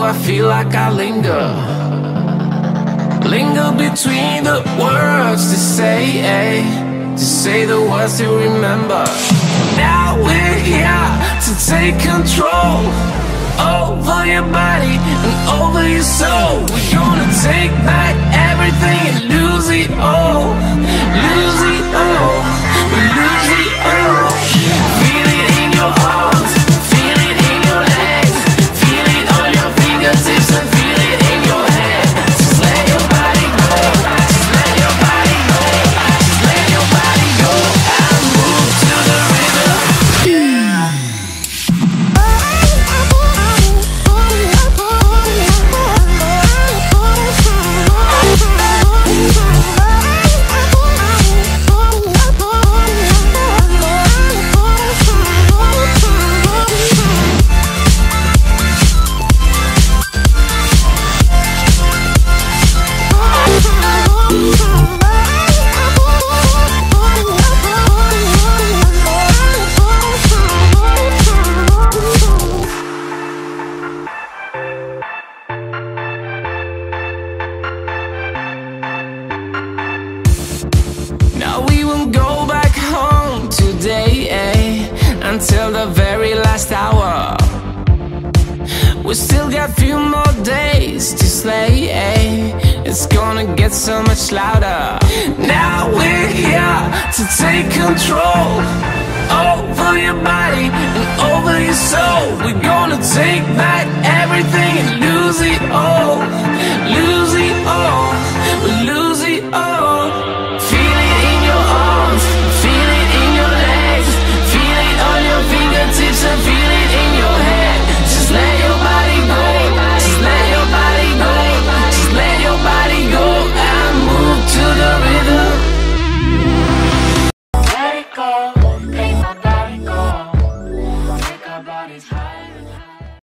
I feel like I linger between the words to say the words to remember. Now we're here to take control over your body and over your soul. We're gonna take back everything and lose it all, lose it all, lose it all. Feel it in your arms, feel it in your legs, feel it on your fingertips and feel it in your head. Just let your body go, just let your body go, just let your body go and move to the rhythm. Now we won't go back home today, until the very last hour. We still got few more days to slay, it's gonna get so much louder. Now we're here to take control over your body and over your soul. We're gonna take back everything and lose it all, lose it all.